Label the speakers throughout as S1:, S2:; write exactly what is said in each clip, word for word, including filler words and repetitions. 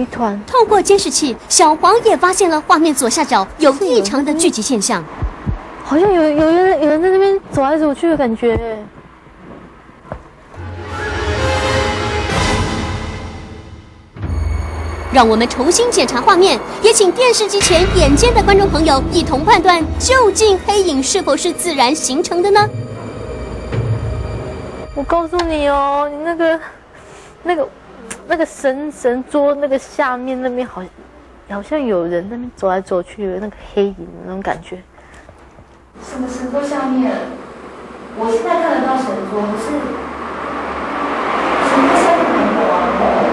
S1: 一团。
S2: 透过监视器，小黄也发现了画面左下角有异常的聚集现象，
S1: 好像有有人有人在那边走来走去的感觉。
S2: 让我们重新检查画面，也请电视机前眼尖的观众朋友一同判断，究竟黑影是否是自然形成的呢？
S1: 我告诉你哦，你那个、那个、那个神神桌那个下面那边好，好像有人那边走来走去，有那个黑影的那种感觉。
S3: 什么神桌下面？我现在看得到神桌，可是神桌下面没有啊。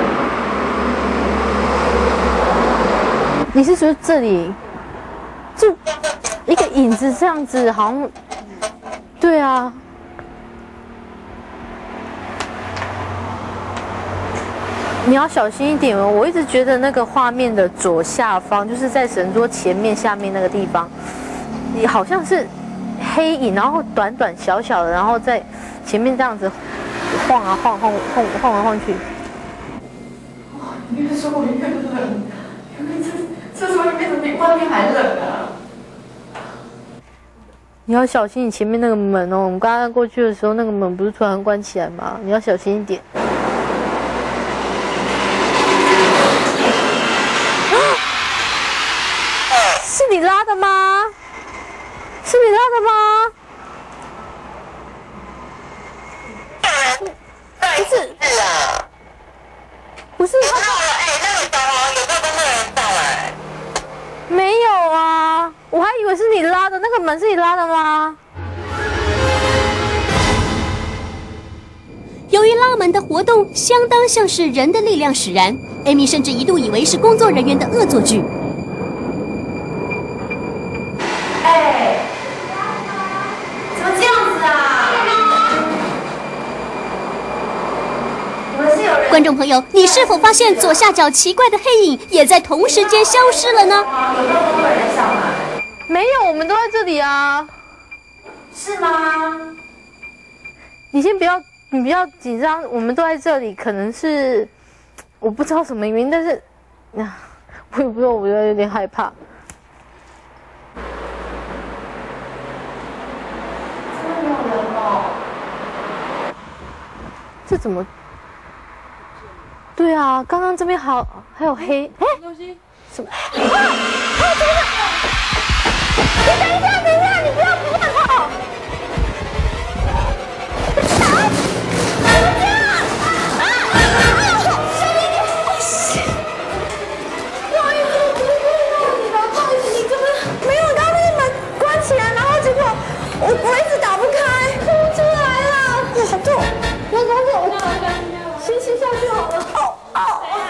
S1: 你是说这里就一个影子这样子，好像对啊。你要小心一点哦！我一直觉得那个画面的左下方，就是在神桌前面下面那个地方，你好像是黑影，然后短短小小的，然后在前面这样子晃啊晃晃晃晃来晃去。
S3: 哇，你越说我越冷，因为这这时候就变成比外面还冷啊！
S1: 你要小心你前面那个门哦！我们刚刚过去的时候，那个门不是突然关起来吗？你要小心一点。是你拉的吗？是你拉的吗？不是，
S4: 是啊，
S1: 不是。
S4: 哎，那个小黄有没有跟那个人上来？
S1: 没有啊，我还以为是你拉的，那个门是你拉的吗？
S2: 由于拉门的活动相当像是人的力量使然 ，Amy 甚至一度以为是工作人员的恶作剧。
S3: 哎，怎么这样子啊？你们是有人？
S2: 观众朋友，你是否发现左下角奇怪的黑影也在同时间消失了呢？
S3: 有没有工作人员上来？
S1: 没有，我们都在这里啊。
S3: 是吗？
S1: 你先不要，你不要紧张，我们都在这里，可能是我不知道什么原因，但是啊，我也不知道，我觉得有点害怕。
S3: 真的没有人哦。
S1: 这怎么？对啊，刚刚这边好还有黑，哎，东西什么？啊！啊！这边！你等一下，等一下，你不要不要跑！啊！怎么这样？啊啊啊！小丽，你不好意思，我不是故意弄你的，不好意思，你这个没有，刚刚那个门关起来，然后结果我我一直打不开，哭出来了，哇，好痛！我刚刚我先先下去好了。哦哦。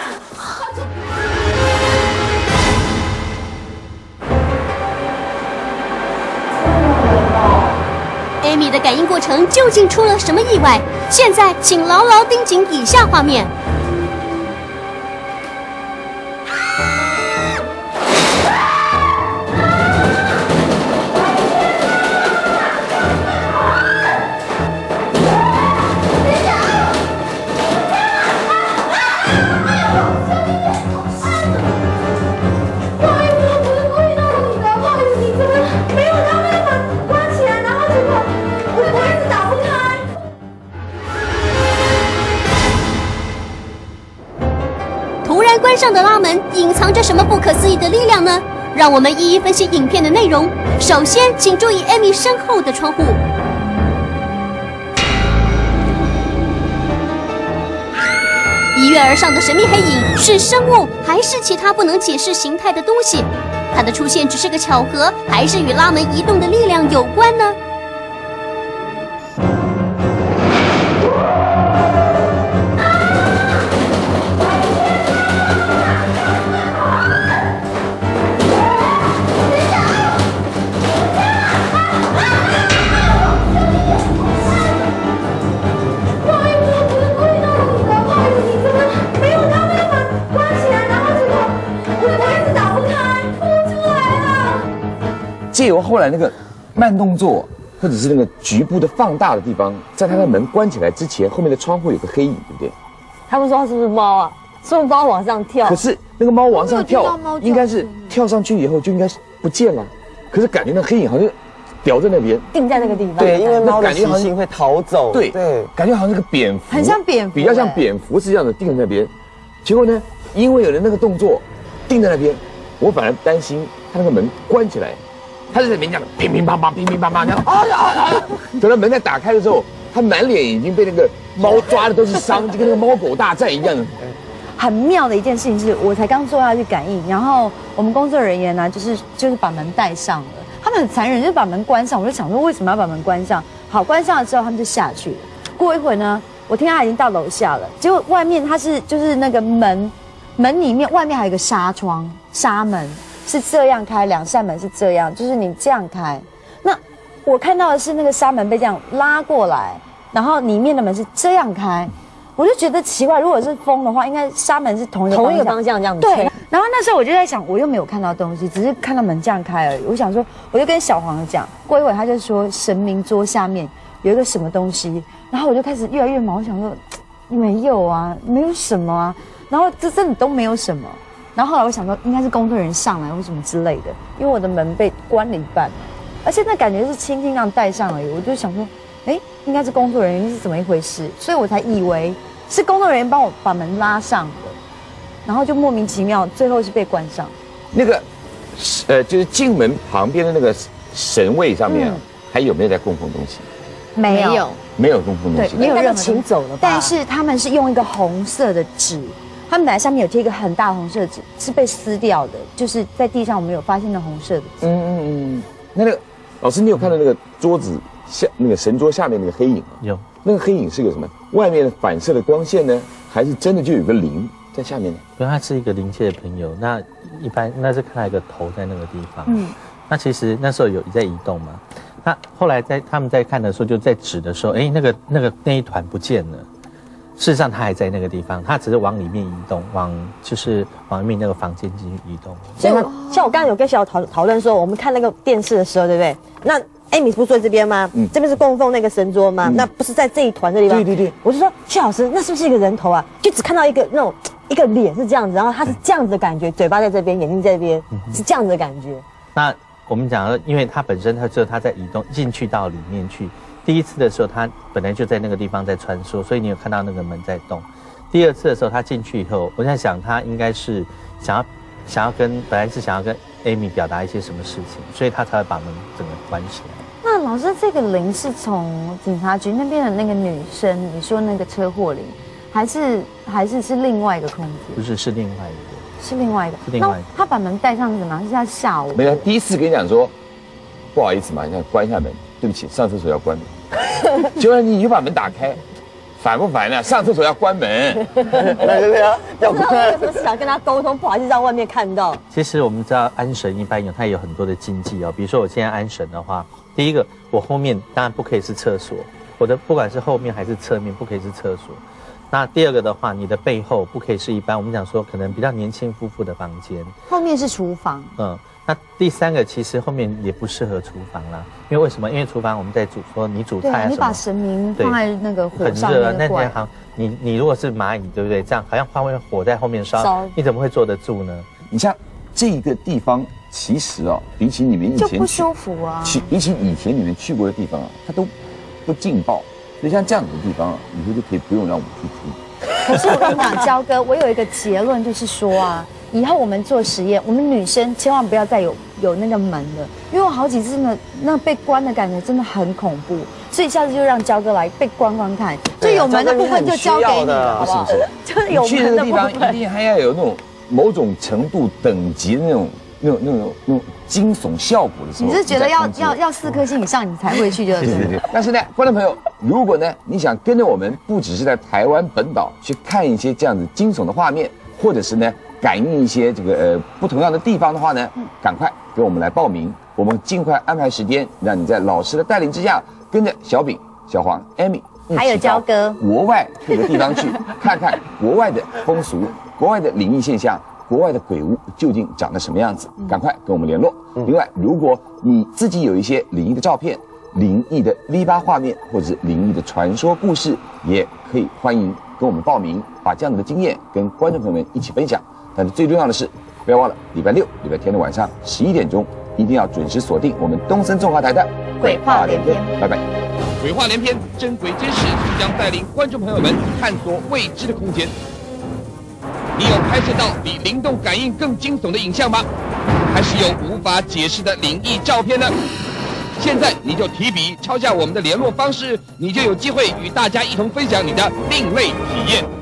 S2: Amy 的感应过程究竟出了什么意外？现在请牢牢盯紧以下画面。关上的拉门隐藏着什么不可思议的力量呢？让我们一一分析影片的内容。首先，请注意 Amy 身后的窗户。一跃而上的神秘黑影是生物，还是其他不能解释形态的东西？它的出现只是个巧合，还是与拉门移动的力量有关呢？
S5: 借由后来那个慢动作，或者是那个局部的放大的地方，在他的门关起来之前，后面的窗户有个黑影，对不对？
S1: 他们说他是不是猫啊？
S6: 说猫往上跳，
S5: 可是那个猫往上
S1: 我没有听到
S5: 跳
S1: 猫，叫
S5: 应该是跳上去以后就应该是不见了，可是感觉那黑影好像掉在那边。
S6: 定在那个地方。
S7: 对，因为猫的
S5: 感觉好像
S7: 习性会逃走。
S5: 对
S7: 对，
S5: 感觉好像是个蝙蝠，
S6: 很像蝙蝠
S5: 比较像
S6: 哎
S5: 蝙蝠是这样子定在那边。结果呢，因为有了那个动作，定在那边，我反而担心他那个门关起来，他在那边这样乒乒乓乓、乒乒乓乓这样，啊呀啊呀！等到门再打开的时候，他满脸已经被那个猫抓的都是伤，就跟那个猫狗大战一样。
S6: 很妙的一件事情是，我才刚坐下去感应，然后我们工作人员呢，就是就是把门带上了。他们很残忍，就是把门关上。我就想说，为什么要把门关上？好，关上了之后，他们就下去了。过一会儿呢，我听他已经到楼下了，结果外面他是就是那个门，门里面外面还有一个纱窗，纱门是这样开，两扇门是这样，就是你这样开。那我看到的是那个纱门被这样拉过来，然后里面的门是这样开。我就觉得奇怪，如果是风的话，应该纱门是同一个
S8: 同一个方向这样子吹
S6: 对，然后那时候我就在想，我又没有看到东西，只是看到门这样开而已。我想说，我就跟小黄讲，过一会儿他就说神明桌下面有一个什么东西，然后我就开始越来越毛，我想说没有啊，没有什么啊，然后这真的都没有什么。然后后来我想说，应该是工作人员上来或什么之类的，因为我的门被关了一半，而且那感觉是轻轻这样带上而已。我就想说，哎，应该是工作人员是怎么一回事，所以我才以为是工作人员帮我把门拉上的，然后就莫名其妙，最后是被关上。
S5: 那个，呃，就是进门旁边的那个神位上面啊，
S6: 嗯
S5: 还有没有在供奉东西？
S6: 没有，
S1: 没有
S5: 没有供奉东
S6: 对，
S5: 西。
S6: 没有任何
S8: 请走了吧。
S6: 但是他们是用一个红色的纸，他们本来上面有贴一个很大的红色的纸，是被撕掉的，就是在地上我们有发现的红色的纸。
S5: 嗯嗯嗯。那那个老师，你有看到那个桌子下那个神桌下面那个黑影吗？
S9: 有。
S5: 那个黑影是个什么？外面反射的光线呢，还是真的就有个灵在下面呢？
S9: 因为他是一个灵界的朋友，那一般那是看到一个头在那个地方。嗯。那其实那时候有在移动嘛？那后来在他们在看的时候，就在指的时候，哎，那个那个那一团不见了。事实上，他还在那个地方，他只是往里面移动，往就是往里面那个房间进去移动。
S8: 所以我像我刚刚有跟小讨讨论说，我们看那个电视的时候，对不对？那Amy 不是坐这边吗？嗯，这边是供奉那个神桌吗？嗯、那不是在这一团这地方？
S5: 对对对。
S8: 我就说，谢老师，那是不是一个人头啊？就只看到一个那种一个脸是这样子，然后他是这样子的感觉，嘴巴在这边，眼睛在这边，嗯、是这样子的感觉。
S9: 那我们讲，因为它本身它只有它在移动进去到里面去。第一次的时候，它本来就在那个地方在穿梭，所以你有看到那个门在动。第二次的时候，他进去以后，我在想他应该是想要想要跟本来是想要跟 Amy 表达一些什么事情，所以他才会把门整个关起来。
S6: 那老师，这个铃是从警察局那边的那个女生，你说那个车祸铃，还是还是是另外一个空间？
S9: 不是，是另外一个，
S6: 是另外一个。
S9: 是另外一个。
S6: 他把门带上是怎么样？是要吓我？
S5: 没有，第一次跟你讲说，不好意思嘛，你看关一下门，对不起，上厕所要关门。结果你就把门打开。烦不烦啊？上厕所要关门，
S8: 来来来，要关。为什么是想跟他沟通？不好意思，让外面看到。
S9: 其实我们知道安神一般有它有很多的禁忌哦，比如说我现在安神的话，第一个我后面当然不可以是厕所，我的不管是后面还是侧面不可以是厕所。那第二个的话，你的背后不可以是一般我们讲说可能比较年轻夫妇的房间，
S6: 后面是厨房。
S9: 嗯。那第三个其实后面也不适合厨房啦，因为为什么？因为厨房我们在煮，说你煮菜啊什么，
S6: 你把神明放在那个火上面，
S9: 很热，那那行你你如果是蚂蚁，对不对？这样好像放火在后面烧，你怎么会坐得住呢？
S5: 你像这个地方，其实啊，比起你们以前
S6: 就不舒服啊，
S5: 去比起以前你们去过的地方啊，它都不劲爆。所以像这样子的地方啊，以后就可以不用让我们去住。
S6: 可是我跟你讲，焦哥，我有一个结论，就是说啊。以后我们做实验，我们女生千万不要再有有那个门了，因为我好几次真的那被关的感觉真的很恐怖，所以下次就让焦哥来被关关看，就有门的部分就交给你了，好不好？就是有门的部分。去那个地方
S5: 一定还要有那种某种程度等级的那种那种那种那种惊悚效果的时候，
S6: 你是觉得要要要四颗星以上你才会去，就是？
S5: 对对对。但是呢，观众朋友，如果呢你想跟着我们，不只是在台湾本岛去看一些这样子惊悚的画面，或者是呢。感应一些这个呃不同样的地方的话呢，赶快给我们来报名，我们尽快安排时间，让你在老师的带领之下，跟着小饼、小黄、Amy
S6: 还有焦哥
S5: 国外各个地方去看看国外的风俗、国外的灵异现象、国外的鬼屋究竟长得什么样子，赶快跟我们联络。另外，如果你自己有一些灵异的照片， 灵异的篱笆画面，或者是灵异的传说故事，也可以欢迎跟我们报名，把这样的经验跟观众朋友们一起分享。但是最重要的是，不要忘了礼拜六、礼拜天的晚上十一点钟，一定要准时锁定我们东森综合台的
S6: 鬼话连篇。
S5: 拜拜。
S7: 鬼话连篇，真鬼真事，将带领观众朋友们探索未知的空间。你有拍摄到比灵动感应更惊悚的影像吗？还是有无法解释的灵异照片呢？现在你就提笔抄下我们的联络方式，你就有机会与大家一同分享你的另类体验。